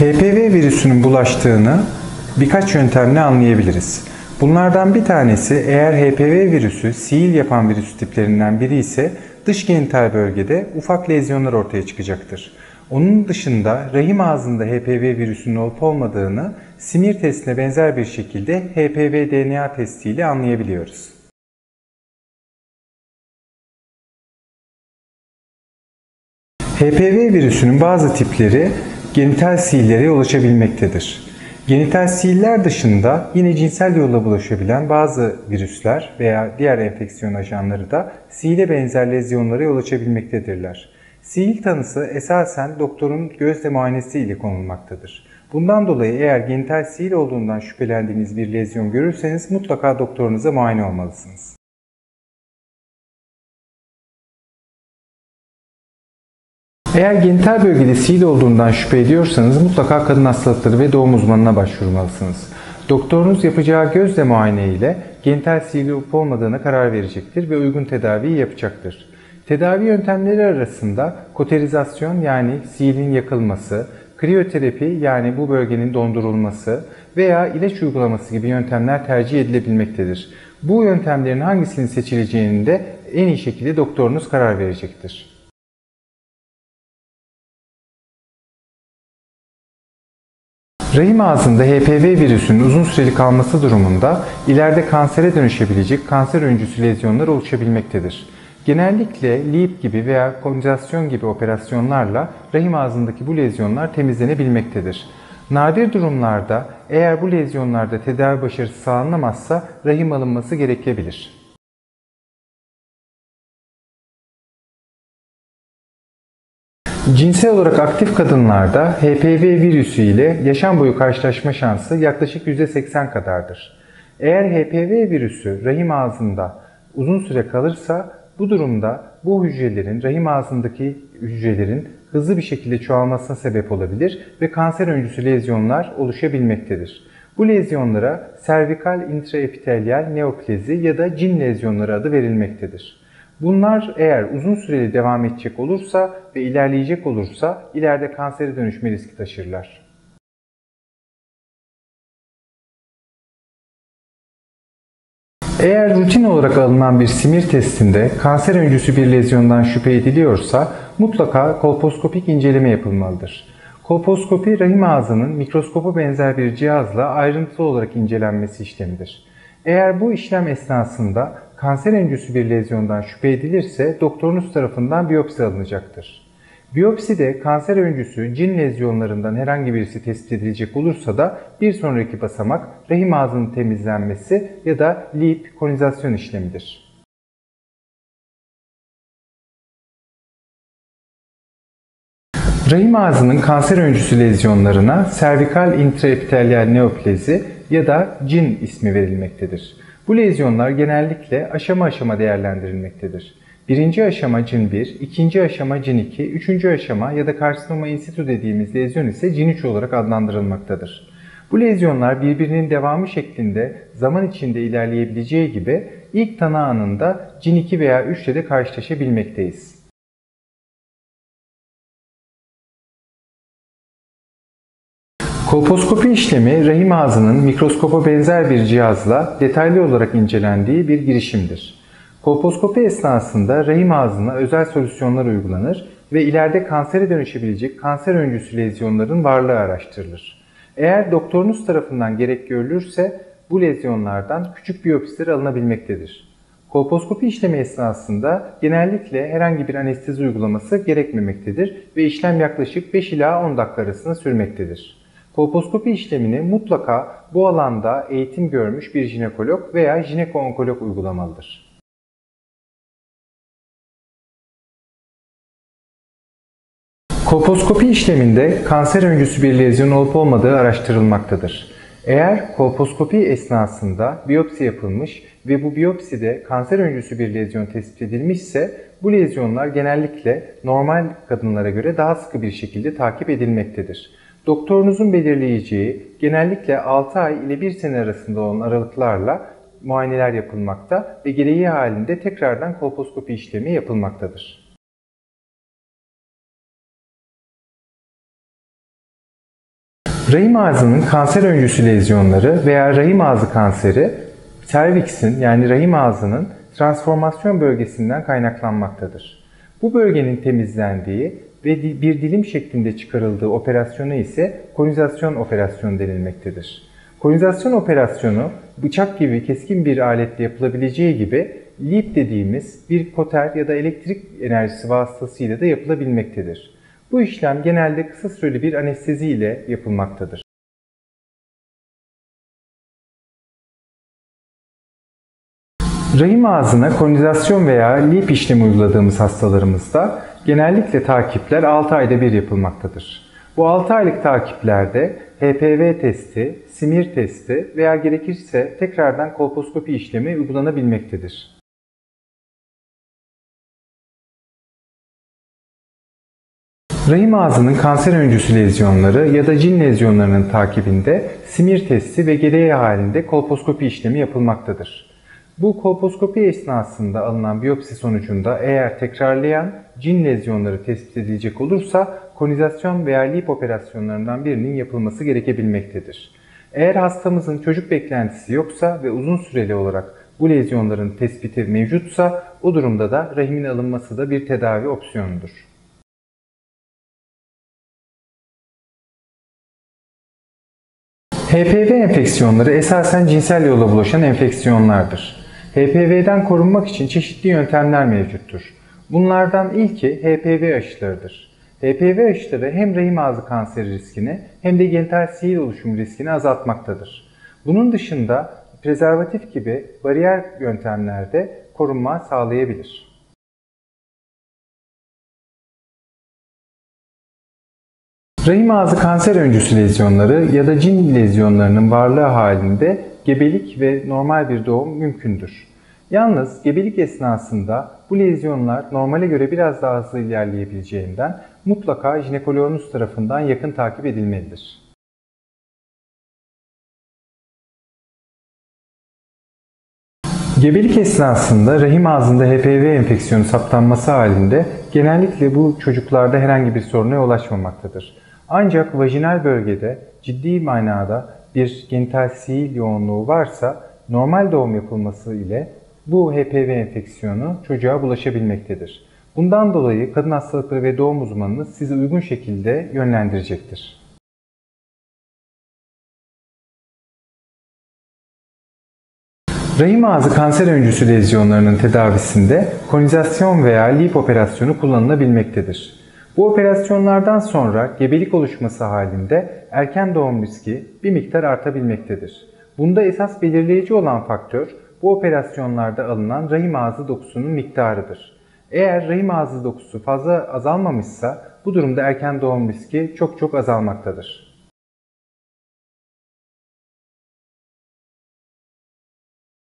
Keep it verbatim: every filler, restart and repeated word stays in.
H P V virüsünün bulaştığını birkaç yöntemle anlayabiliriz. Bunlardan bir tanesi, eğer H P V virüsü siil yapan virüs tiplerinden biri ise dış genital bölgede ufak lezyonlar ortaya çıkacaktır. Onun dışında rahim ağzında H P V virüsünün olup olmadığını simir testine benzer bir şekilde H P V D N A testiyle anlayabiliyoruz. H P V virüsünün bazı tipleri genital siillere ulaşabilmektedir. Genital siiller dışında yine cinsel yolla bulaşabilen bazı virüsler veya diğer enfeksiyon ajanları da siile benzer lezyonlara yol açabilmektedirler. Siil tanısı esasen doktorun gözle muayenesi ile konulmaktadır. Bundan dolayı eğer genital siil olduğundan şüphelendiğiniz bir lezyon görürseniz mutlaka doktorunuza muayene olmalısınız. Eğer genital bölgede siil olduğundan şüphe ediyorsanız mutlaka kadın hastalıkları ve doğum uzmanına başvurmalısınız. Doktorunuz yapacağı gözle muayene ile genital siil olup olmadığına karar verecektir ve uygun tedaviyi yapacaktır. Tedavi yöntemleri arasında koterizasyon yani siilin yakılması, kriyoterapi yani bu bölgenin dondurulması veya ilaç uygulaması gibi yöntemler tercih edilebilmektedir. Bu yöntemlerin hangisinin seçileceğini de en iyi şekilde doktorunuz karar verecektir. Rahim ağzında H P V virüsünün uzun süreli kalması durumunda ileride kansere dönüşebilecek kanser öncüsü lezyonlar oluşabilmektedir. Genellikle LEEP gibi veya konizasyon gibi operasyonlarla rahim ağzındaki bu lezyonlar temizlenebilmektedir. Nadir durumlarda eğer bu lezyonlarda tedavi başarısı sağlanamazsa rahim alınması gerekebilir. Cinsel olarak aktif kadınlarda H P V virüsü ile yaşam boyu karşılaşma şansı yaklaşık yüzde seksen kadardır. Eğer H P V virüsü rahim ağzında uzun süre kalırsa bu durumda bu hücrelerin, rahim ağzındaki hücrelerin hızlı bir şekilde çoğalmasına sebep olabilir ve kanser öncüsü lezyonlar oluşabilmektedir. Bu lezyonlara servikal intraepitelyal neoplezi ya da C I N lezyonları adı verilmektedir. Bunlar eğer uzun süreli devam edecek olursa ve ilerleyecek olursa ileride kansere dönüşme riski taşırlar. Eğer rutin olarak alınan bir simir testinde kanser öncüsü bir lezyondan şüphe ediliyorsa mutlaka kolposkopik inceleme yapılmalıdır. Kolposkopi rahim ağzının mikroskopa benzer bir cihazla ayrıntılı olarak incelenmesi işlemidir. Eğer bu işlem esnasında kanser öncüsü bir lezyondan şüphe edilirse doktorunuz tarafından biyopsi alınacaktır. Biyopside kanser öncüsü C I N lezyonlarından herhangi birisi tespit edilecek olursa da bir sonraki basamak rahim ağzının temizlenmesi ya da LEEP konizasyon işlemidir. Rahim ağzının kanser öncüsü lezyonlarına servikal intraepitelyal neoplezi ya da C I N ismi verilmektedir. Bu lezyonlar genellikle aşama aşama değerlendirilmektedir. Birinci aşama C I N bir, ikinci aşama C I N iki, üçüncü aşama ya da karsinoma in situ dediğimiz lezyon ise C I N üç olarak adlandırılmaktadır. Bu lezyonlar birbirinin devamı şeklinde zaman içinde ilerleyebileceği gibi ilk tanı anında C I N iki veya üç ile de karşılaşabilmekteyiz. Kolposkopi işlemi rahim ağzının mikroskopa benzer bir cihazla detaylı olarak incelendiği bir girişimdir. Kolposkopi esnasında rahim ağzına özel solüsyonlar uygulanır ve ileride kansere dönüşebilecek kanser öncüsü lezyonların varlığı araştırılır. Eğer doktorunuz tarafından gerek görülürse bu lezyonlardan küçük biyopsiler alınabilmektedir. Kolposkopi işlemi esnasında genellikle herhangi bir anestezi uygulaması gerekmemektedir ve işlem yaklaşık beş ila on dakika arasında sürmektedir. Kolposkopi işlemini mutlaka bu alanda eğitim görmüş bir jinekolog veya jineko-onkolog uygulamalıdır. Kolposkopi işleminde kanser öncüsü bir lezyon olup olmadığı araştırılmaktadır. Eğer kolposkopi esnasında biyopsi yapılmış ve bu biyopside kanser öncüsü bir lezyon tespit edilmişse bu lezyonlar genellikle normal kadınlara göre daha sıkı bir şekilde takip edilmektedir. Doktorunuzun belirleyeceği genellikle altı ay ile bir sene arasında olan aralıklarla muayeneler yapılmakta ve gereği halinde tekrardan kolposkopi işlemi yapılmaktadır. Rahim ağzının kanser öncüsü lezyonları veya rahim ağzı kanseri, serviksin yani rahim ağzının transformasyon bölgesinden kaynaklanmaktadır. Bu bölgenin temizlendiği ve bir dilim şeklinde çıkarıldığı operasyona ise konizasyon operasyonu denilmektedir. Konizasyon operasyonu bıçak gibi keskin bir aletle yapılabileceği gibi lip dediğimiz bir koter ya da elektrik enerjisi vasıtasıyla da yapılabilmektedir. Bu işlem genelde kısa süreli bir anestezi ile yapılmaktadır. Rahim ağzına konizasyon veya lip işlemi uyguladığımız hastalarımızda genellikle takipler altı ayda bir yapılmaktadır. Bu altı aylık takiplerde H P V testi, simir testi veya gerekirse tekrardan kolposkopi işlemi uygulanabilmektedir. Rahim ağzının kanser öncüsü lezyonları ya da cin lezyonlarının takibinde simir testi ve gereği halinde kolposkopi işlemi yapılmaktadır. Bu kolposkopi esnasında alınan biyopsi sonucunda eğer tekrarlayan cin lezyonları tespit edilecek olursa konizasyon veya lip operasyonlarından birinin yapılması gerekebilmektedir. Eğer hastamızın çocuk beklentisi yoksa ve uzun süreli olarak bu lezyonların tespiti mevcutsa o durumda da rahimin alınması da bir tedavi opsiyonudur. H P V enfeksiyonları esasen cinsel yolla bulaşan enfeksiyonlardır. H P V'den korunmak için çeşitli yöntemler mevcuttur. Bunlardan ilki H P V aşılarıdır. H P V aşıları hem rahim ağzı kanseri riskini hem de genital sihir oluşumu riskini azaltmaktadır. Bunun dışında prezervatif gibi bariyer yöntemlerde korunma sağlayabilir. Rahim ağzı kanser öncüsü lezyonları ya da cin lezyonlarının varlığı halinde gebelik ve normal bir doğum mümkündür. Yalnız gebelik esnasında bu lezyonlar normale göre biraz daha hızlı ilerleyebileceğinden mutlaka jinekoloğunuz tarafından yakın takip edilmelidir. Gebelik esnasında rahim ağzında H P V enfeksiyonu saptanması halinde genellikle bu çocuklarda herhangi bir soruna yol açmamaktadır. Ancak vajinal bölgede ciddi manada bir genital sihir yoğunluğu varsa normal doğum yapılması ile bu H P V enfeksiyonu çocuğa bulaşabilmektedir. Bundan dolayı kadın hastalıkları ve doğum uzmanınız sizi uygun şekilde yönlendirecektir. Rahim ağzı kanser öncüsü lezyonlarının tedavisinde konizasyon veya lip operasyonu kullanılabilmektedir. Bu operasyonlardan sonra gebelik oluşması halinde erken doğum riski bir miktar artabilmektedir. Bunda esas belirleyici olan faktör bu operasyonlarda alınan rahim ağzı dokusunun miktarıdır. Eğer rahim ağzı dokusu fazla azalmamışsa bu durumda erken doğum riski çok çok azalmaktadır.